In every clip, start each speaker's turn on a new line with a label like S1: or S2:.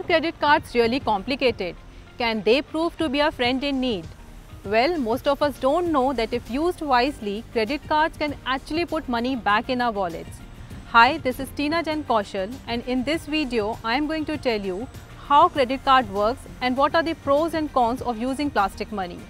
S1: credit cards really complicated? Can they prove to be a friend in need? Well, most of us don't know that if used wisely, credit cards can actually put money back in our wallets. Hi, this is Tina Jan Kaushal, and in this video, I am going to tell you how credit card works and what are the pros and cons of using plastic money.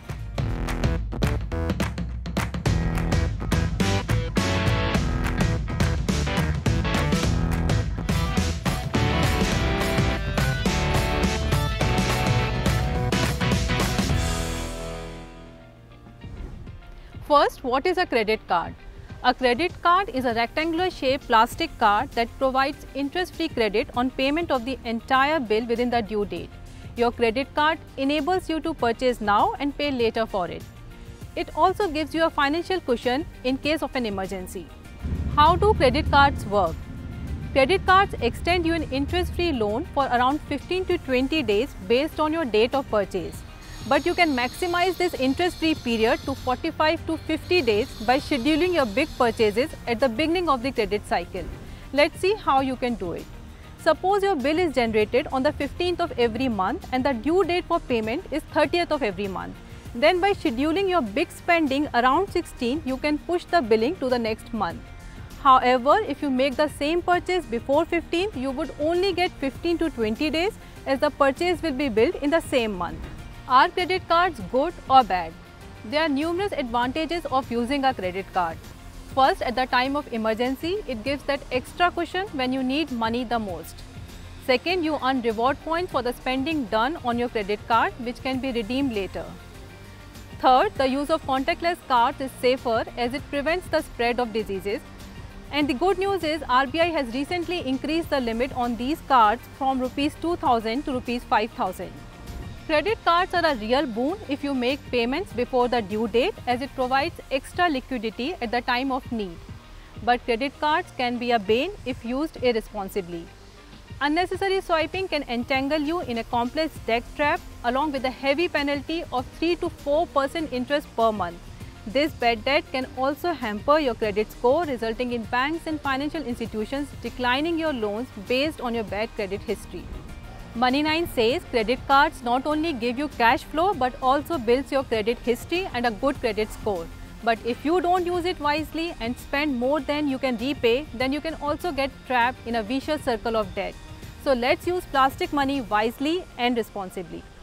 S1: First, what is a credit card? A credit card is a rectangular shaped plastic card that provides interest-free credit on payment of the entire bill within the due date. Your credit card enables you to purchase now and pay later for it. It also gives you a financial cushion in case of an emergency. How do credit cards work? Credit cards extend you an interest-free loan for around 15 to 20 days based on your date of purchase. But you can maximize this interest-free period to 45 to 50 days by scheduling your big purchases at the beginning of the credit cycle. Let's see how you can do it. Suppose your bill is generated on the 15th of every month and the due date for payment is 30th of every month. Then by scheduling your big spending around 16th, you can push the billing to the next month. However, if you make the same purchase before 15th, you would only get 15 to 20 days as the purchase will be billed in the same month. Are credit cards good or bad? There are numerous advantages of using a credit card. First, at the time of emergency, it gives that extra cushion when you need money the most. Second, you earn reward points for the spending done on your credit card, which can be redeemed later. Third, the use of contactless cards is safer as it prevents the spread of diseases. And the good news is RBI has recently increased the limit on these cards from Rs 2,000 to Rs 5,000. Credit cards are a real boon if you make payments before the due date, as it provides extra liquidity at the time of need. But credit cards can be a bane if used irresponsibly. Unnecessary swiping can entangle you in a complex debt trap along with a heavy penalty of 3 to 4% interest per month. This bad debt can also hamper your credit score, resulting in banks and financial institutions declining your loans based on your bad credit history. Money9 says credit cards not only give you cash flow but also builds your credit history and a good credit score. But if you don't use it wisely and spend more than you can repay, then you can also get trapped in a vicious circle of debt. So let's use plastic money wisely and responsibly.